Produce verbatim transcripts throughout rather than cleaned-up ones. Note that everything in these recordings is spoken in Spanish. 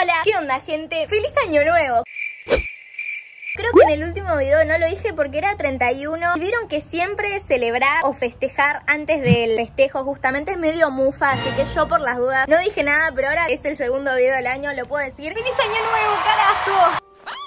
Hola, ¿qué onda, gente? ¡Feliz año nuevo! Creo que en el último video no lo dije porque era treinta y uno. Y vieron que siempre celebrar o festejar antes del festejo justamente es medio mufa. Así que yo por las dudas no dije nada, pero ahora es el segundo video del año, lo puedo decir. ¡Feliz año nuevo, carajo!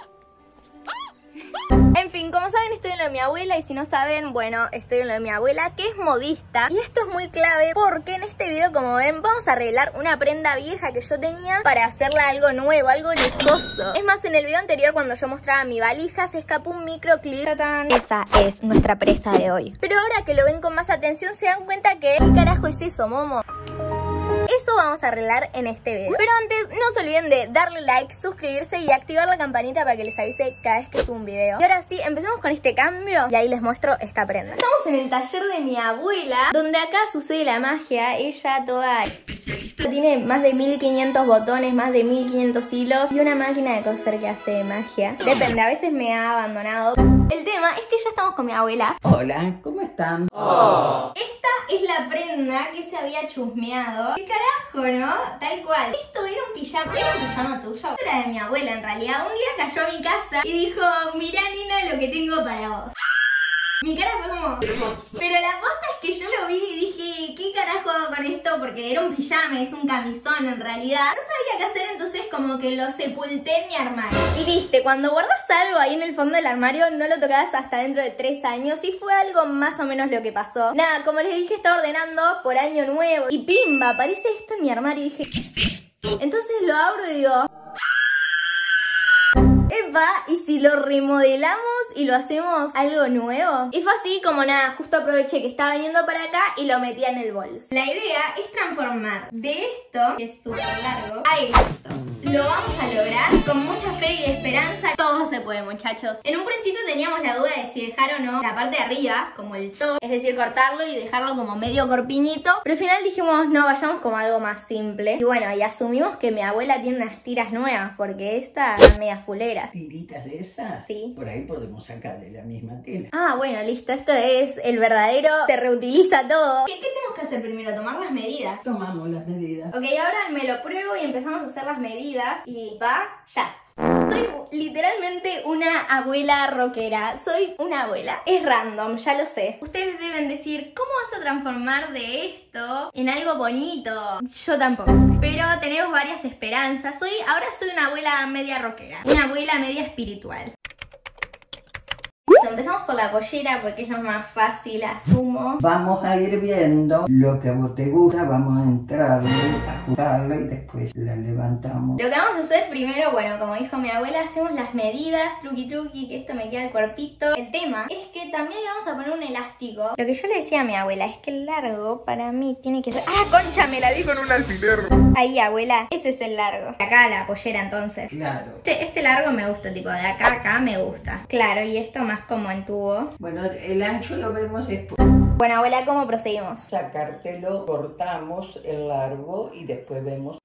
En fin, como saben, estoy en lo de mi abuela. Y si no saben, bueno, estoy en lo de mi abuela, que es modista. Y esto es muy clave porque en este video, como ven, vamos a arreglar una prenda vieja que yo tenía para hacerla algo nuevo, algo lujoso. Es más, en el video anterior, cuando yo mostraba mi valija, se escapó un microclip. ¡Tatán! Esa es nuestra presa de hoy. Pero ahora que lo ven con más atención, se dan cuenta que ¿qué carajo es eso, Momo? Eso vamos a arreglar en este video. Pero antes, no se olviden de darle like, suscribirse y activar la campanita para que les avise cada vez que subo un video. Y ahora sí, empecemos con este cambio y ahí les muestro esta prenda. Estamos en el taller de mi abuela, donde acá sucede la magia. Ella toda especialista. Tiene más de mil quinientos botones, más de mil quinientos hilos y una máquina de coser que hace magia. Depende, a veces me ha abandonado. El tema es que ya estamos con mi abuela. Hola, ¿cómo están? Oh. Esta es la prenda que se había chusmeado. ¿Qué carajo, no? Tal cual. Esto era un pijama. ¿Era un pijama tuyo? Esto era de mi abuela, en realidad. Un día cayó a mi casa y dijo: mirá, nena, lo que tengo para vos. Mi cara fue como... Pero la posta es que yo lo vi y dije, ¿qué carajo hago con esto? Porque era un pijama, es un camisón en realidad. No sabía qué hacer, entonces como que lo sepulté en mi armario. Y viste, cuando guardas algo ahí en el fondo del armario, no lo tocabas hasta dentro de tres años. Y fue algo más o menos lo que pasó. Nada, como les dije, estaba ordenando por año nuevo. Y pimba, aparece esto en mi armario y dije, ¿qué es esto? Entonces lo abro y digo... Epa, ¿y si lo remodelamos y lo hacemos algo nuevo? Y fue así como nada, justo aproveché que estaba viniendo para acá y lo metí en el bolso. La idea es transformar de esto, que es súper largo, a esto. Lo vamos a lograr con mucha fe y esperanza. Todo se puede, muchachos. En un principio teníamos la duda de si dejar o no la parte de arriba, como el top, es decir, cortarlo y dejarlo como medio corpiñito. Pero al final dijimos, no, vayamos como algo más simple. Y bueno, y asumimos que mi abuela tiene unas tiras nuevas, porque esta es media fulera. ¿Tiritas de esas? Sí. Por ahí podemos sacar de la misma tela. Ah, bueno, listo. Esto es el verdadero, se reutiliza todo. ¿Qué, qué tenemos que hacer primero? Tomar las medidas. Tomamos las medidas. Ok, ahora me lo pruebo y empezamos a hacer las medidas. Y va, ya. Soy literalmente una abuela rockera. Soy una abuela. Es random, ya lo sé. Ustedes deben decir, ¿cómo vas a transformar de esto en algo bonito? Yo tampoco sé. Pero tenemos varias esperanzas. Soy, ahora soy una abuela media rockera. Una abuela media espiritual. Empezamos por la pollera porque ella es más fácil, asumo. Vamos a ir viendo lo que a vos te gusta. Vamos a entrarle, a jugarlo y después la levantamos. Lo que vamos a hacer primero, bueno, como dijo mi abuela, hacemos las medidas, truqui truqui, que esto me queda el cuerpito. El tema es que también le vamos a poner un elástico. Lo que yo le decía a mi abuela es que el largo para mí tiene que ser... ¡Ah, concha! Me la di con un alfiler. Ahí, abuela, ese es el largo. Acá la pollera, entonces. Claro. Este, este largo me gusta, tipo de acá a acá me gusta. Claro, y esto más como en tubo. Bueno, el ancho lo vemos después. Bueno, abuela, ¿cómo proseguimos? Sacártelo, cortamos el largo y después vemos.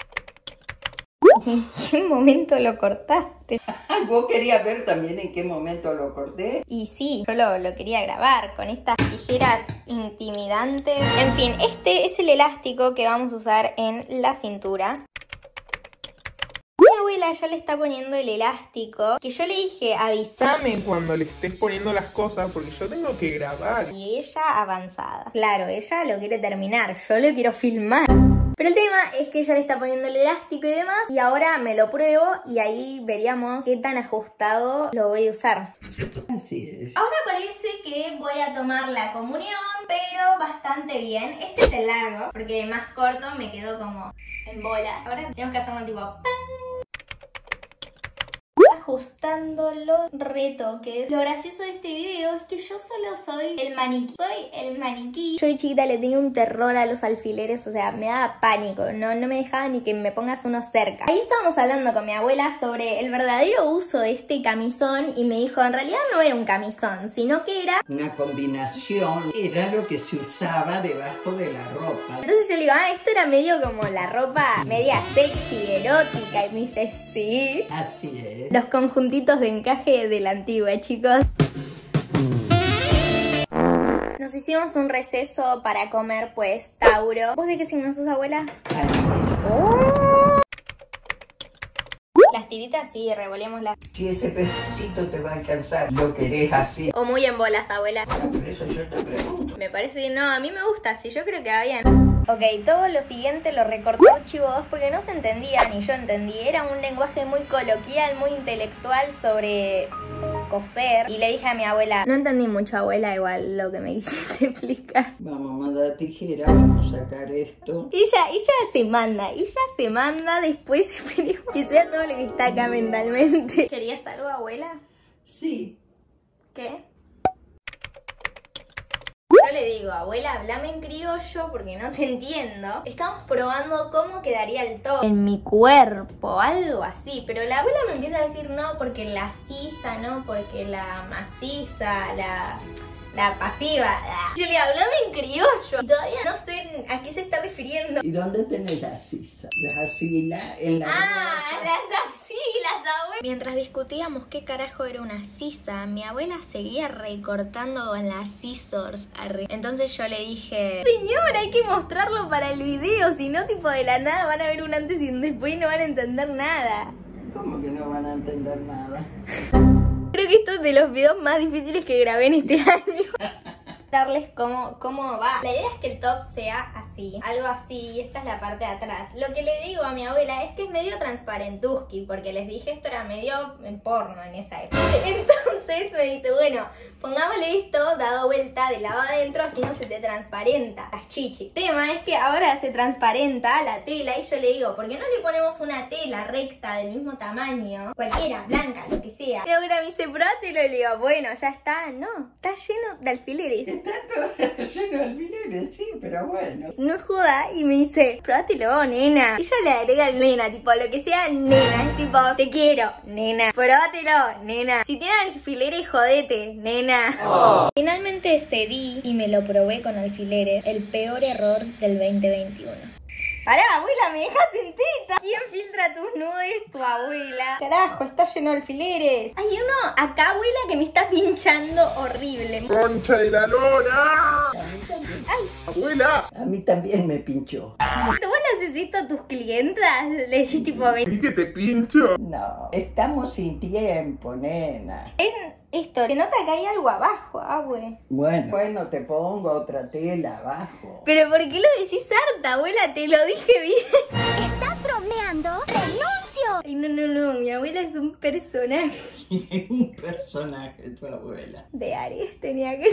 ¿En qué momento lo cortaste? ¿Vos querías ver también en qué momento lo corté? Y sí, yo lo, lo quería grabar con estas tijeras intimidantes. En fin, este es el elástico que vamos a usar en la cintura. Mi abuela ya le está poniendo el elástico, que yo le dije, avísame cuando le estés poniendo las cosas porque yo tengo que grabar. Y ella avanzada. Claro, ella lo quiere terminar, yo lo quiero filmar. Pero el tema es que ella le está poniendo el elástico y demás. Y ahora me lo pruebo y ahí veríamos qué tan ajustado lo voy a usar. ¿No es cierto? Así es. Ahora parece que voy a tomar la comunión, pero bastante bien. Este es el largo, porque más corto me quedó como en bola. Ahora tenemos que hacerlo tipo... ¡pam! Ajustando los retoques. Lo gracioso de este video es que yo solo soy el maniquí. Soy el maniquí. Yo de chiquita le tenía un terror a los alfileres, o sea, me daba pánico. No, no me dejaba ni que me pongas uno cerca. Ahí estábamos hablando con mi abuela sobre el verdadero uso de este camisón y me dijo, en realidad no era un camisón, sino que era... una combinación. Era lo que se usaba debajo de la ropa. Entonces yo le digo, ah, esto era medio como la ropa media sexy, erótica. Y me dice, sí. Así es. Los conjuntitos de encaje de la antigua, chicos. Nos hicimos un receso para comer, pues, Tauro. ¿Vos de qué signo sos, abuela? Así es. Oh. Las tiritas sí, revoleémoslas. Si ese pedacito te va a alcanzar, lo querés así. O muy en bolas, abuela. No, por eso yo te pregunto. Me parece que no, a mí me gusta así, yo creo que va bien. Ok, todo lo siguiente lo recortó Archivo dos porque no se entendía, ni yo entendí. Era un lenguaje muy coloquial, muy intelectual sobre coser. Y le dije a mi abuela, no entendí mucho, abuela, igual lo que me quisiste explicar. Vamos a mandar tijera, vamos a sacar esto. Ella, ella se manda, ella se manda, después esperemos que sea todo lo que está acá mentalmente. ¿Querías algo, abuela? Sí. ¿Qué? Yo le digo, abuela, hablame en criollo porque no te entiendo. Estamos probando cómo quedaría el top en mi cuerpo, algo así. Pero la abuela me empieza a decir no porque la sisa, no porque la maciza, la... la pasiva. Yo le digo, hablame en criollo. Y todavía no sé a qué se está refiriendo. ¿Y dónde tenés la sisa? La asila en la... Ah, las axilas, abuela. Mientras discutíamos qué carajo era una sisa, mi abuela seguía recortando con las scissors. Entonces yo le dije, señora, hay que mostrarlo para el video, si no, tipo de la nada van a ver un antes y un después y no van a entender nada. ¿Cómo que no van a entender nada? Creo que esto es de los videos más difíciles que grabé en este año. Darles cómo, cómo va. La idea es que el top sea así, algo así, y esta es la parte de atrás. Lo que le digo a mi abuela es que es medio transparentuski, porque les dije esto era medio en porno en esa época. Entonces me dice, bueno, pongámosle esto dado vuelta de lado adentro, así no se te transparenta las chichis. El tema es que ahora se transparenta la tela y yo le digo, ¿por qué no le ponemos una tela recta del mismo tamaño? Cualquiera, blanca, lo que sea. Y ahora me dice, probátelo, y le digo, bueno, ya está. No, está lleno de alfileres. Está todo lleno de alfileres, sí, pero bueno. No joda, y me dice, probátelo, nena. Y yo le agrega el nena, tipo, lo que sea, nena. Es tipo, te quiero, nena. Probátelo, nena. Si tiene alfileres, jodete, nena. Oh. Finalmente cedí y me lo probé con alfileres. El peor error del veinte veintiuno. Pará, abuela, me dejas en teta. ¿Quién filtra tus nudes? Tu abuela. Carajo, está lleno de alfileres. Hay uno acá, abuela, que me está pinchando horrible. ¡Concha de la lora! A mí también. Ay. ¡Abuela! A mí también me pinchó. ¿Vos le haces esto a tus clientas? Le decís tipo, ven. ¿Y que te pincho? No, estamos sin tiempo, nena. Esto, se nota que hay algo abajo, abue. Bueno, bueno, te pongo otra tela abajo. Pero ¿por qué lo decís harta, abuela? Te lo dije bien. ¿Estás bromeando? ¡Renuncio! Ay, no, no, no, mi abuela es un personaje. Un personaje, tu abuela. De Aries tenía que...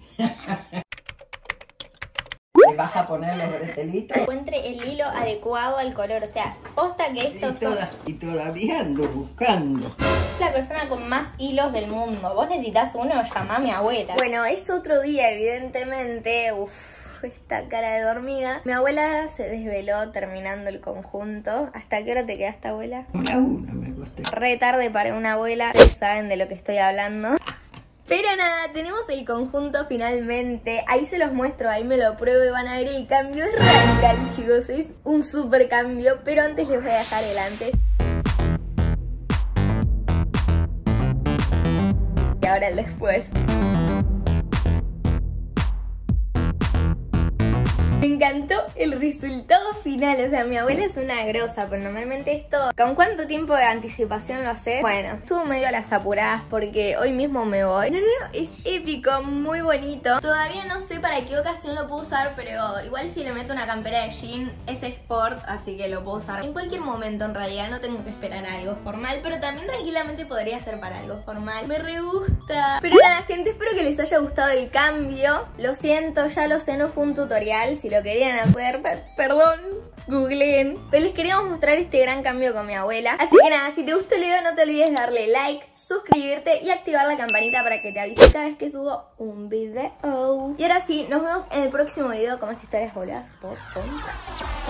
¿Le vas a poner los bretelitos? Encuentre el hilo adecuado al color, o sea, posta que estos y, toda, son... y todavía ando buscando. La persona con más hilos del mundo. Vos necesitas uno, llamá a mi abuela. Bueno, es otro día, evidentemente. Uff, esta cara de dormida. Mi abuela se desveló terminando el conjunto. ¿Hasta qué hora te quedaste, abuela? Una a una me costé. Re tarde para una abuela. Ustedes saben de lo que estoy hablando. Pero nada, tenemos el conjunto finalmente. Ahí se los muestro, ahí me lo pruebo y van a ver el cambio. Es radical, chicos, es un super cambio. Pero antes les voy a dejar el antes. Y ahora el después. Me encantó el resultado final, o sea, mi abuela es una grosa, pero normalmente esto, ¿con cuánto tiempo de anticipación lo hace? Bueno, estuvo medio a las apuradas porque hoy mismo me voy. No, no, no, es épico, muy bonito. Todavía no sé para qué ocasión lo puedo usar, pero igual si le meto una campera de jean, es sport, así que lo puedo usar en cualquier momento en realidad, no tengo que esperar a algo formal, pero también tranquilamente podría ser para algo formal. Me re gusta. Pero nada, gente, espero que les haya gustado el cambio. Lo siento, ya lo sé, no fue un tutorial, si lo querían hacer, perdón, googleen. Pero les queríamos mostrar este gran cambio con mi abuela. Así que nada, si te gustó el video no te olvides darle like, suscribirte y activar la campanita para que te avise cada vez que subo un video. Y ahora sí, nos vemos en el próximo video con más historias boludas por contar.